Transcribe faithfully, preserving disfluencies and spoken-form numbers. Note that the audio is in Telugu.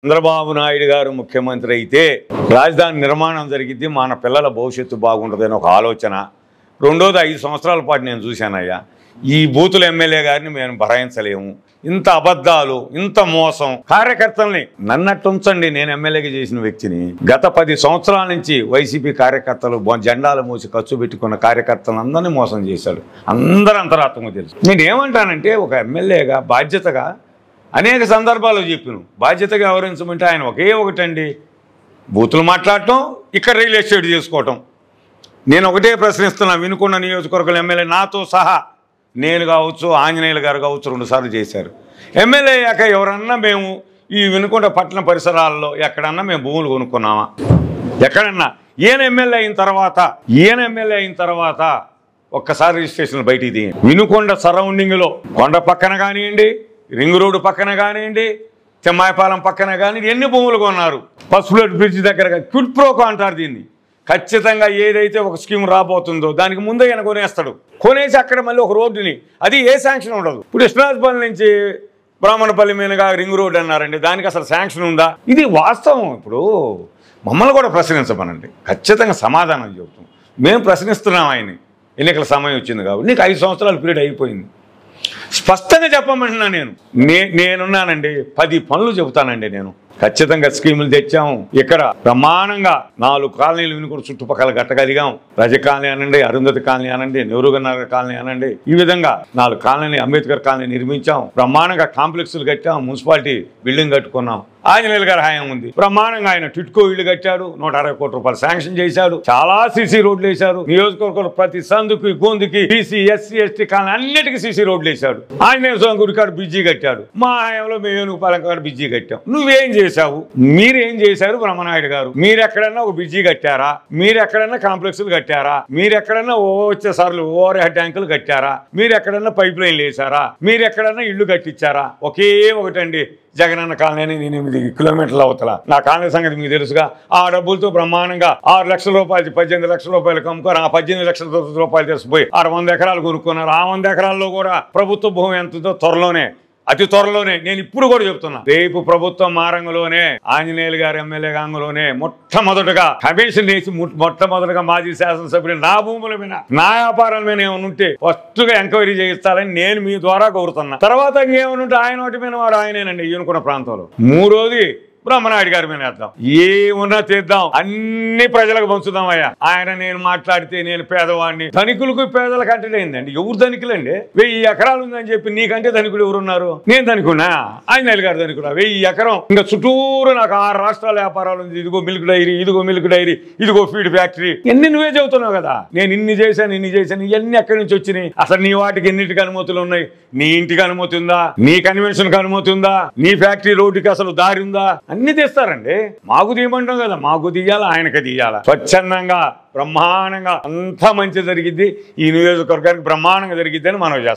చంద్రబాబు నాయుడు గారు ముఖ్యమంత్రి అయితే రాజధాని నిర్మాణం జరిగిద్ది, మన పిల్లల భవిష్యత్తు బాగుంటుందని ఒక ఆలోచన. రెండోది ఐదు సంవత్సరాల పాటు నేను చూశానయ్యా, ఈ బూతుల ఎమ్మెల్యే గారిని మేము భరాయించలేము. ఇంత అబద్ధాలు, ఇంత మోసం, కార్యకర్తల్ని నన్నట్టుంచండి. నేను ఎమ్మెల్యేగా చేసిన వ్యక్తిని. గత పది సంవత్సరాల నుంచి వైసీపీ కార్యకర్తలు జెండాలు మూసి ఖర్చు పెట్టుకున్న కార్యకర్తలను అందరినీ మోసం చేశాడు. అందరూ అంతరాత్మకు తెలుసు. నేనేమంటానంటే, ఒక ఎమ్మెల్యేగా బాధ్యతగా అనేక సందర్భాల్లో చెప్పిన బాధ్యతగా వ్యవహరించమంటే ఆయన ఒకే ఒకటండి, బూతులు మాట్లాడటం, ఇక్కడ రియల్ ఎస్టేట్ చేసుకోవటం. నేను ఒకటే ప్రశ్నిస్తున్నా, వినుకొండ నియోజకవర్గం ఎమ్మెల్యే నాతో సహా, నేను కావచ్చు, ఆంజనేయులు గారు కావచ్చు, రెండుసార్లు చేశారు. ఎమ్మెల్యే అయ్యాక ఎవరన్నా మేము ఈ వినుకొండ పట్టణ పరిసరాల్లో ఎక్కడన్నా మేము భూములు కొనుక్కున్నామా? ఎక్కడన్నా? ఈయన ఎమ్మెల్యే అయిన తర్వాత ఈయన ఎమ్మెల్యే అయిన తర్వాత ఒక్కసారి రిజిస్ట్రేషన్ బయటికి దిగి వినుకొండ సరౌండింగ్లో కొండ పక్కన కానివ్వండి, రింగ్ రోడ్డు పక్కన కానివ్వండి, తిమ్మాయిపాలెం పక్కన కానివ్వండి, ఎన్ని భూములు కొన్నారు? పసుపులేట్ బ్రిడ్జ్ దగ్గర క్విడ్ ప్రోకో అంటారు దీన్ని. ఖచ్చితంగా ఏదైతే ఒక స్కీమ్ రాబోతుందో దానికి ముందే ఆయన కొనేస్తాడు. కొనేసి అక్కడ మళ్ళీ ఒక రోడ్డుని, అది ఏ శాంక్షన్ ఉండదు. ఇప్పుడు ఇష్టాజ్పల్లి నుంచి బ్రాహ్మణపల్లి మీదుగా రింగ్ రోడ్ అన్నారండి, దానికి అసలు శాంక్షన్ ఉందా? ఇది వాస్తవం. ఇప్పుడు మమ్మల్ని కూడా ప్రశ్నించమనండి, ఖచ్చితంగా సమాధానం చెబుతాం. మేము ప్రశ్నిస్తున్నాం ఆయన్ని. ఎన్నికల సమయం వచ్చింది కాబట్టి నీకు ఐదు సంవత్సరాల పీరియడ్ అయిపోయింది, స్పష్టంగా చెప్పమంటున్నా. నేను నే నేనున్నానండి, పది పనులు చెబుతానండి. నేను ఖచ్చితంగా స్కీములు తెచ్చాము. ఇక్కడ ప్రమాణంగా నాలుగు కాలనీలు వినుకొండ చుట్టుపక్కల కట్టగలిగాం. రజ కాలనీ అనండి, అరుంధతి కాలనీ అనండి, నెహ్రూ నగర్ కాలనీ అనండి, ఈ విధంగా నాలుగు కాలనీ, అంబేద్కర్ కాలనీ నిర్మించాం. బ్రహ్మాండంగా కాంప్లెక్స్లు కట్టాం, మున్సిపాలిటీ బిల్డింగ్ కట్టుకున్నాం. ఆంజనేయులు గారి హాయం ఉంది. బ్రహ్మాండంగా ఆయన టిట్కో ఇల్లు కట్టాడు, నూట అరవై కోట్ల రూపాయలు శాంక్షన్ చేశాడు. చాలా సీసీ రోడ్లు వేశారు. నియోజకవర్గంలో ప్రతి సందుకి, గోందుకి, బీసీ, ఎస్సీ, ఎస్టీ కాలనీ అన్నిటికీ సీసీ రోడ్లు వేశాడు. ఆంజనేయ స్వామి గుడి కాడ బిజ్జీ కట్టాడు. మా హాయంలో మేము ఏనుగుపాలెం కాడ బిజ్జీ కట్టాం. నువ్వేం చేశావు? మీరేం చేశారు? బ్రహ్మనాయుడు గారు మీరు ఎక్కడన్నా ఒక బిజ్జీ కట్టారా? మీరు ఎక్కడన్నా కాంప్లెక్స్లు కట్టారా? మీరు ఎక్కడన్నా ఓ వచ్చేసార్లు ఓవర్ హెడ్ ట్యాంకులు కట్టారా? మీరు ఎక్కడన్నా పైప్ లైన్లు వేసారా? మీరు ఎక్కడన్నా ఇల్లు కట్టించారా? ఒకే ఒకటండి, జగనన్న కాలనీ అని ఎనిమిది కిలోమీటర్ల అవతల. నా కాలనీ సంగతి మీకు తెలుసుగా. ఆ డబ్బులతో బ్రహ్మాండంగా ఆరు లక్షల రూపాయలు పద్దెనిమిది లక్షల రూపాయలు కమ్ముకొని ఆ పద్దెనిమిది లక్షల రూపాయలు తెచ్చిపోయి ఆరు వంద ఎకరాలు కొనుక్కున్నారు. ఆ వంద ఎకరాల్లో కూడా ప్రభుత్వ భూమి ఎంతో త్వరలోనే, అతి త్వరలోనే, నేను ఇప్పుడు కూడా చెప్తున్నా, రేపు ప్రభుత్వం మారంగంలోనే, ఆంజనేయులు గారు ఎమ్మెల్యే గాంగంలోనే మొట్టమొదటిగా కమిషన్ వేసి మొట్టమొదటిగా మాజీ శాసనసభ్యులు నా భూముల మీద, నా వ్యాపారాల మీద ఏమైనా ఉంటే ఫస్ట్ గా ఎంక్వైరీ చేయిస్తారని నేను మీ ద్వారా కోరుతున్నా. తర్వాత ఇంకేమైనా ఉంటే ఆయన ఒకటి మీద వాడు ఆయనేనండి ఈయనుకున్న ప్రాంతంలో. మూడోది బ్రహ్మనాయుడు గారి మీద వేద్దాం, ఏమున్నా చేద్దాం, అన్ని ప్రజలకు పంచుదాం. అయ్యా ఆయన నేను మాట్లాడితే నేను పేదవాడిని, ధనికులకు పేదలకు అంటే ఏందండి? ఎవరు ధనికులండి? వెయ్యి ఎకరాలు ఉందని చెప్పి నీకంటే ధనికులు ఎవరున్నారు? నేను ధనికున్నా, ఆంజనేయులు గారు ధనికుడా? వెయ్యి ఎకరం, ఇంకా చుట్టూరు నాకు ఆరు రాష్ట్రాల వ్యాపారాలు ఉంది. ఇదిగో మిల్క్ డైరీ, ఇదిగో మిల్క్ డైరీ, ఇదిగో ఫీడ్ ఫ్యాక్టరీ, ఎన్ని నువ్వే చెబుతున్నావు కదా. నేను ఇన్ని చేశాను, ఇన్ని చేశాను, ఇవన్నీ ఎక్కడి నుంచి వచ్చినాయి? అసలు నీ వాటికి ఎన్నిటికి అనుమతులు ఉన్నాయి? నీ ఇంటికి అనుమతి ఉందా? నీ కన్వెన్షన్కి అనుమతి ఉందా? నీ ఫ్యాక్టరీ రోడ్డుకి అసలు దారి ఉందా? అన్ని తీస్తారండి. మాకు తీయమంటాం కదా, మాకు తీయాలా, ఆయనకి తీయాలా. స్వచ్ఛందంగా బ్రహ్మాండంగా అంతా మంచి జరిగిద్ది, ఈ నియోజకవర్గానికి బ్రహ్మాండంగా జరిగిద్ది అని మనం చేస్తాం.